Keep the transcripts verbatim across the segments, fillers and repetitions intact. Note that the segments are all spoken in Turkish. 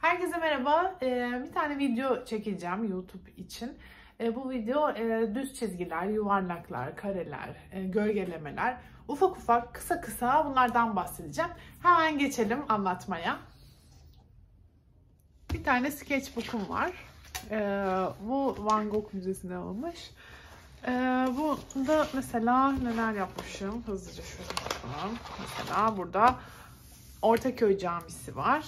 Herkese merhaba. Ee, bir tane video çekeceğim YouTube için. Ee, bu video e, düz çizgiler, yuvarlaklar, kareler, e, gölgelemeler, ufak ufak, kısa kısa bunlardan bahsedeceğim. Hemen geçelim anlatmaya. Bir tane sketchbook'um var. Ee, bu Van Gogh Müzesi'nde alınmış. Ee, bunda mesela neler yapmışım? Hızlıca şöyle bakalım. Mesela burada Ortaköy Camisi var.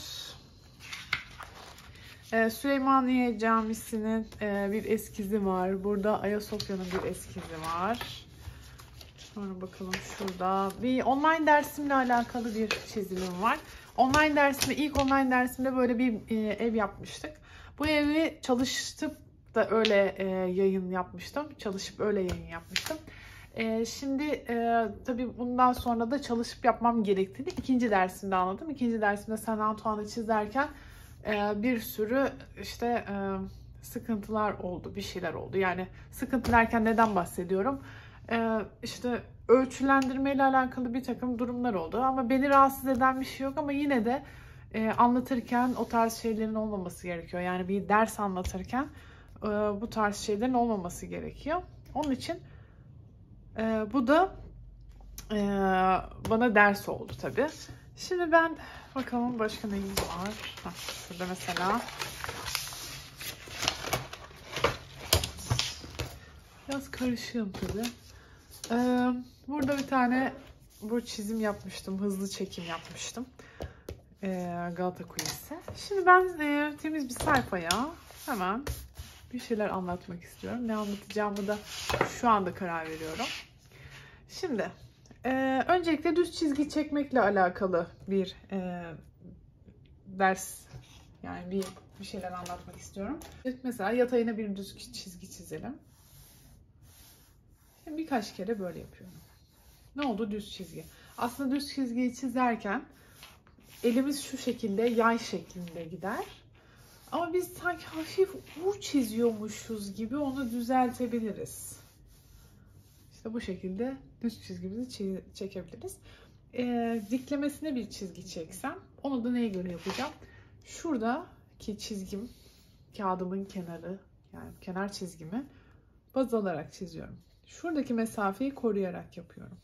Ee, Süleymaniye Camisi'nin e, bir eskizi var. Burada Ayasofya'nın bir eskizi var. Sonra bakalım şurada. Bir online dersimle alakalı bir çizimim var. Online dersimde, ilk online dersimde böyle bir e, ev yapmıştık. Bu evi çalıştıp da öyle e, yayın yapmıştım. Çalışıp öyle yayın yapmıştım. E, şimdi e, tabii bundan sonra da çalışıp yapmam gerektiğini ikinci dersimde anladım. İkinci dersimde Saint Antoine'ı çizerken e, bir sürü işte e, sıkıntılar oldu, bir şeyler oldu. Yani sıkıntı derken neden bahsediyorum? E, işte ölçülendirme ile alakalı bir takım durumlar oldu. Ama beni rahatsız eden bir şey yok ama yine de e, anlatırken o tarz şeylerin olmaması gerekiyor. Yani bir ders anlatırken e, bu tarz şeylerin olmaması gerekiyor. Onun için Ee, bu da e, bana ders oldu tabii. Şimdi ben bakalım başka neyimiz var. Heh, şurada mesela biraz karışığım tabii. Ee, burada bir tane bu çizim yapmıştım. Hızlı çekim yapmıştım. Ee, Galata Kulesi. Şimdi ben e, temiz bir sayfaya hemen bir şeyler anlatmak istiyorum. Ne anlatacağımı da şu anda karar veriyorum. Şimdi e, öncelikle düz çizgi çekmekle alakalı bir e, ders, yani bir, bir şeyler anlatmak istiyorum. Mesela yatayına bir düz çizgi çizelim. Şimdi birkaç kere böyle yapıyorum. Ne oldu? Düz çizgi. Aslında düz çizgiyi çizerken elimiz şu şekilde yay şeklinde gider. Ama biz sanki hafif U çiziyormuşuz gibi onu düzeltebiliriz. İşte bu şekilde düz çizgimizi çekebiliriz. Ee, diklemesine bir çizgi çeksem onu da neye göre yapacağım? Şuradaki çizgim, kağıdımın kenarı, yani kenar çizgimi baz alarak çiziyorum. Şuradaki mesafeyi koruyarak yapıyorum.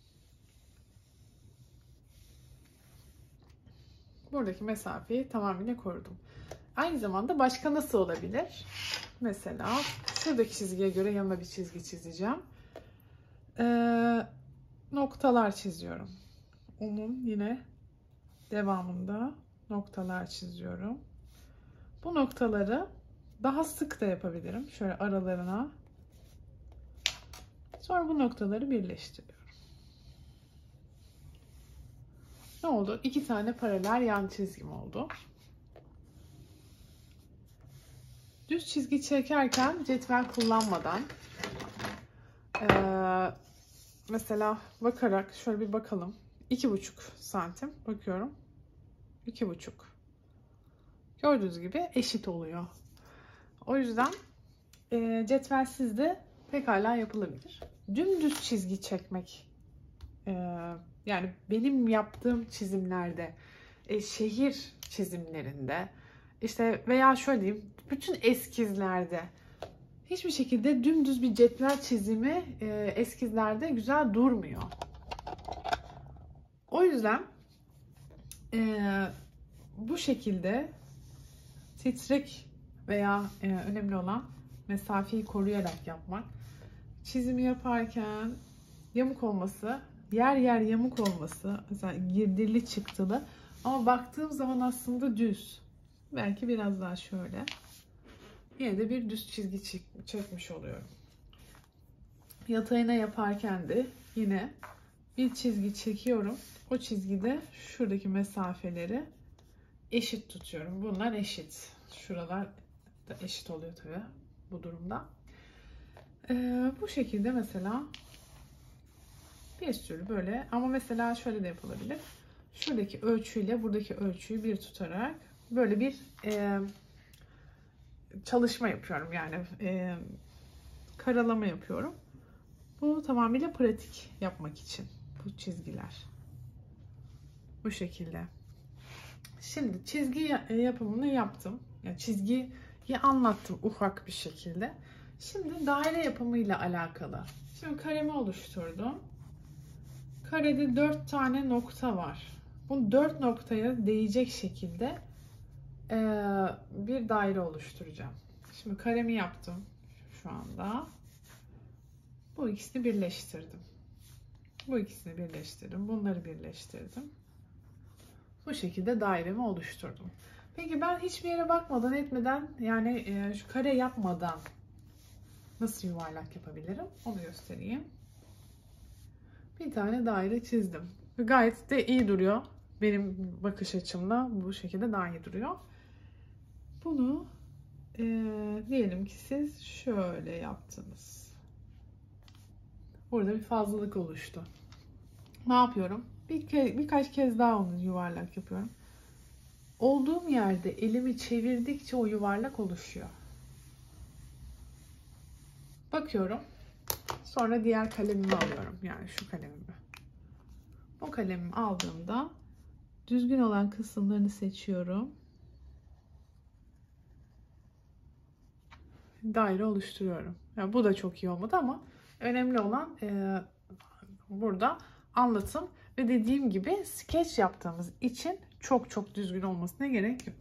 Buradaki mesafeyi tamamıyla korudum. Aynı zamanda başka nasıl olabilir? Mesela şuradaki çizgiye göre yanına bir çizgi çizeceğim. Ee, noktalar çiziyorum. Onun yine devamında noktalar çiziyorum. Bu noktaları daha sık da yapabilirim. Şöyle aralarına. Sonra bu noktaları birleştiriyorum. Ne oldu? İki tane paralel yan çizgim oldu. Düz çizgi çekerken cetvel kullanmadan ee, mesela bakarak şöyle bir bakalım. iki buçuk santim bakıyorum. iki buçuk. Gördüğünüz gibi eşit oluyor. O yüzden e, cetvelsiz de pekala yapılabilir. Dümdüz çizgi çekmek, e, yani benim yaptığım çizimlerde, e, şehir çizimlerinde, işte veya şöyle diyeyim, bütün eskizlerde hiçbir şekilde dümdüz bir cetvel çizimi e, eskizlerde güzel durmuyor. O yüzden e, bu şekilde titrek veya e, önemli olan mesafeyi koruyarak yapmak. Çizimi yaparken yamuk olması, yer yer yamuk olması, mesela girdili çıktılı ama baktığım zaman aslında düz. Belki biraz daha şöyle. Yine de bir düz çizgi çekmiş oluyorum. Yatayına yaparken de yine bir çizgi çekiyorum. O çizgide şuradaki mesafeleri eşit tutuyorum. Bunlar eşit. Şuralar da eşit oluyor tabii bu durumda. Ee, bu şekilde mesela bir sürü böyle, ama mesela şöyle de yapılabilir. Şuradaki ölçüyle buradaki ölçüyü bir tutarak böyle bir e, çalışma yapıyorum. Yani e, karalama yapıyorum. Bu tamamıyla pratik yapmak için bu çizgiler. Bu şekilde. Şimdi çizgi yapımını yaptım. Yani çizgiyi anlattım ufak bir şekilde. Şimdi daire yapımıyla alakalı. Şimdi karemi oluşturdum. Karede dört tane nokta var. Bu dört noktaya değecek şekilde e, bir daire oluşturacağım. Şimdi karemi yaptım şu anda. Bu ikisini birleştirdim. Bu ikisini birleştirdim. Bunları birleştirdim. Bu şekilde dairemi oluşturdum. Peki ben hiçbir yere bakmadan etmeden yani e, şu kare yapmadan nasıl yuvarlak yapabilirim? Onu göstereyim. Bir tane daire çizdim. Ve gayet de iyi duruyor. Benim bakış açımla bu şekilde daha iyi duruyor. Bunu e, diyelim ki siz şöyle yaptınız. Burada bir fazlalık oluştu. Ne yapıyorum? Bir ke birkaç kez daha onu yuvarlak yapıyorum. Olduğum yerde elimi çevirdikçe o yuvarlak oluşuyor. Bakıyorum. Sonra diğer kalemimi alıyorum. Yani şu kalemimi. O kalemimi aldığımda düzgün olan kısımlarını seçiyorum. Daire oluşturuyorum. Yani bu da çok iyi olmadı ama önemli olan e, burada anlatım ve dediğim gibi skeç yaptığımız için çok çok düzgün olmasına gerek yok.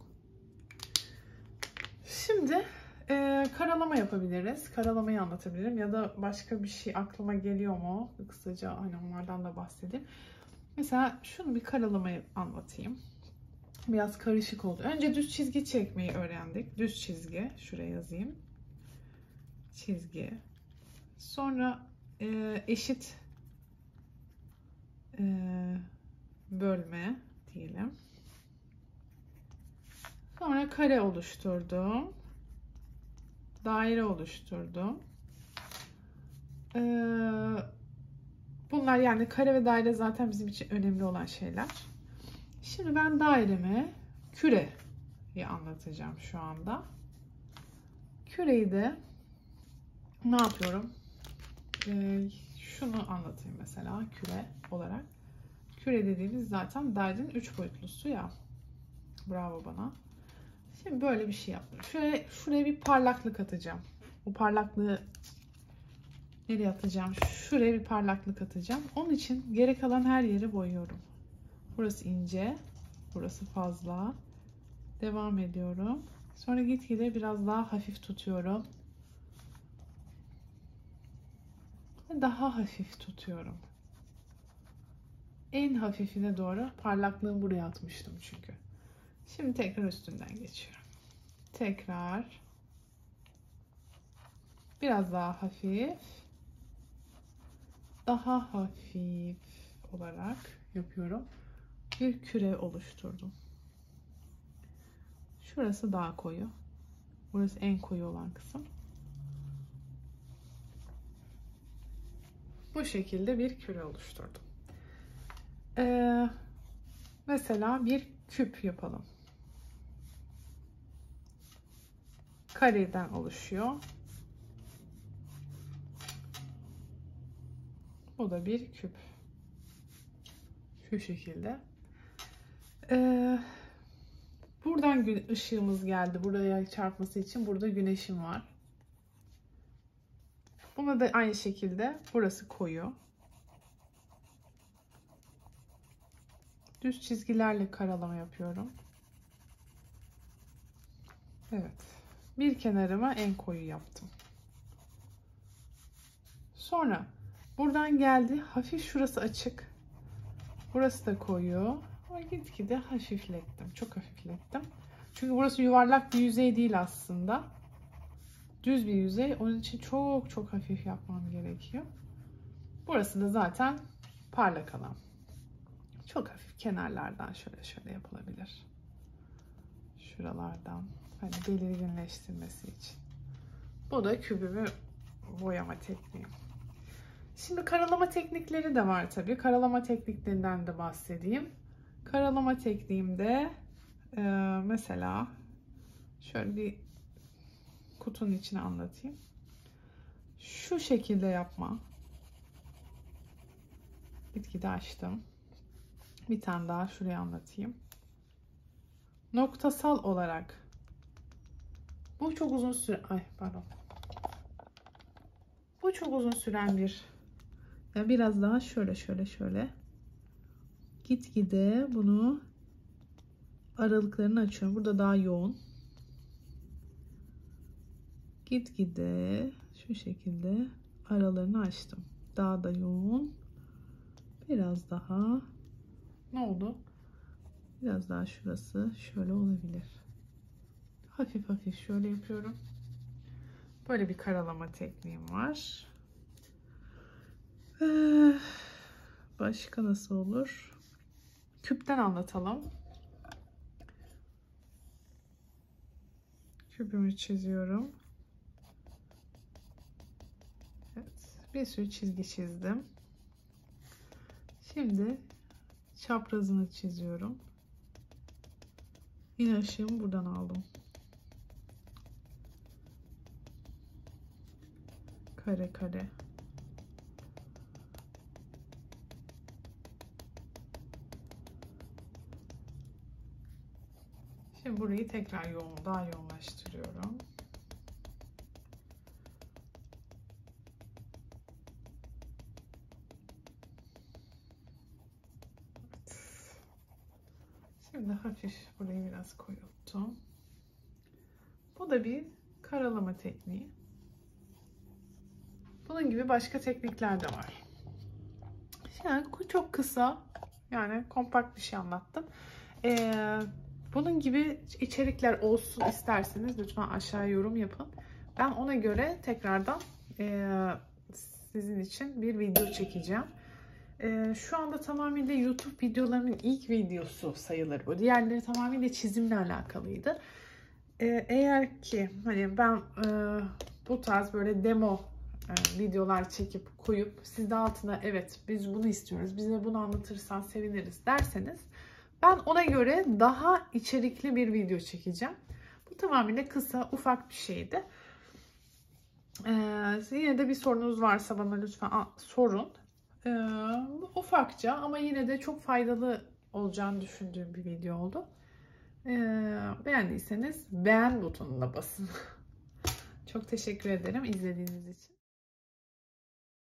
Şimdi e, karalama yapabiliriz. Karalamayı anlatabilirim ya da başka bir şey aklıma geliyor mu? Kısaca hani onlardan da bahsedeyim. Mesela şunu bir karalamayı anlatayım. Biraz karışık oldu. Önce düz çizgi çekmeyi öğrendik. Düz çizgi. Şuraya yazayım. Çizgi. Sonra e, eşit e, bölme diyelim. Sonra kare oluşturdum. Daire oluşturdum. Ee, bunlar yani kare ve daire zaten bizim için önemli olan şeyler. Şimdi ben dairemi küreyi anlatacağım şu anda. Küreyi de ne yapıyorum? Ee, şunu anlatayım mesela küre olarak. Küre dediğimiz zaten dairenin üç boyutlusu ya. Bravo bana. Şimdi böyle bir şey yaptım. Şöyle şuraya bir parlaklık atacağım. O parlaklığı nereye atacağım? Şuraya bir parlaklık atacağım. Onun için geri kalan her yeri boyuyorum. Burası ince, burası fazla. Devam ediyorum. Sonra gitgide biraz daha hafif tutuyorum. Daha hafif tutuyorum. En hafifine doğru parlaklığımı buraya atmıştım çünkü. Şimdi tekrar üstünden geçiyorum. Tekrar biraz daha hafif, daha hafif olarak yapıyorum. Bir küre oluşturdum. Şurası daha koyu. Burası en koyu olan kısım. Bu şekilde bir küre oluşturdum. Ee, mesela bir küp yapalım. Kareden oluşuyor. Bu da bir küp. Şu şekilde. Ee, buradan ışığımız geldi. Buraya çarpması için burada güneşim var. Buna da aynı şekilde burası koyu. Düz çizgilerle karalama yapıyorum. Evet. Bir kenarıma en koyu yaptım. Sonra buradan geldi. Hafif şurası açık. Burası da koyu. Ama gitgide hafiflettim. Çok hafiflettim. Çünkü burası yuvarlak bir yüzey değil aslında. Düz bir yüzey. Onun için çok çok hafif yapmam gerekiyor. Burası da zaten parlak alan. Çok hafif kenarlardan şöyle şöyle yapılabilir. Şuralardan. Hani belirginleştirmesi için. Bu da kübümü boyama tekniğim. Şimdi karalama teknikleri de var tabii. Karalama tekniklerinden de bahsedeyim. Karalama tekniğimde e, mesela şöyle bir kutunun içine anlatayım. Şu şekilde yapma. Gitgide açtım. Bir tane daha şuraya anlatayım. Noktasal olarak Bu çok uzun süre, ay pardon. Bu çok uzun süren bir, yani biraz daha şöyle şöyle şöyle gitgide bunu aralıklarını açıyorum. Burada daha yoğun. Gitgide şu şekilde aralarını açtım. Daha da yoğun. Biraz daha. Ne oldu? Biraz daha şurası şöyle olabilir. Hafif hafif şöyle yapıyorum. Böyle bir karalama tekniğim var. Ee, başka nasıl olur? Küpten anlatalım. Küpümü çiziyorum. Evet, bir sürü çizgi çizdim. Şimdi çaprazını çiziyorum. Yine ışığımı buradan aldım. Kare kare. Şimdi burayı tekrar yoğun, daha yoğunlaştırıyorum. Şimdi hafif burayı biraz koyulttum. Bu da bir karalama tekniği. Bunun gibi başka teknikler de var. Yani çok kısa, yani kompakt bir şey anlattım. Ee, bunun gibi içerikler olsun isterseniz lütfen aşağıya yorum yapın. Ben ona göre tekrardan e, sizin için bir video çekeceğim. E, şu anda tamamıyla YouTube videolarımın ilk videosu sayılır bu. Diğerleri tamamıyla çizimle alakalıydı. E, eğer ki hani ben e, bu tarz böyle demo e, videolar çekip koyup siz de altına evet biz bunu istiyoruz, bize bunu anlatırsan seviniriz derseniz ben ona göre daha içerikli bir video çekeceğim. Bu tamamıyla kısa, ufak bir şeydi. Ee, yine de bir sorunuz varsa bana lütfen sorun. Ee, ufakça ama yine de çok faydalı olacağını düşündüğüm bir video oldu. Ee, beğendiyseniz beğen butonuna basın. Çok teşekkür ederim izlediğiniz için.